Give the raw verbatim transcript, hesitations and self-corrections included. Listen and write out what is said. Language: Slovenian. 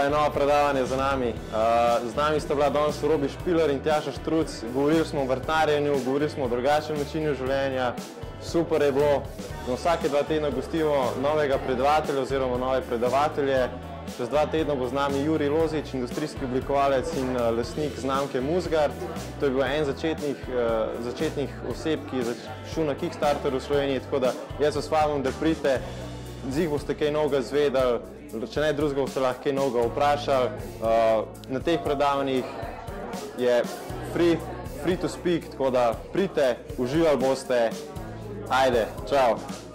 je novo predavanje za nami. Z nami sta bila danes Robi Špiler in Tjaša Štruc. Govorili smo o vrtnarjenju, govorili smo o drugačnem načinu življenja. Super je bilo. Na vsake dva tedna gostimo novega predavatelja oziroma nove predavatelje. Čez dva tedna bo z nami Jurij Lozič, industrijski oblikovalec in lastnik znamke Musgard. To je bil en začetnih, začetnih oseb, ki je šel na Kickstarter v Sloveniji, tako da jaz vas vabim, da pridete. Zih boste kaj novega izvedeli, če ne drugega boste lahko kaj novega vprašali. Na teh predavanjih je free, free to speak, tako da pridite, uživali boste. Ajde, čau!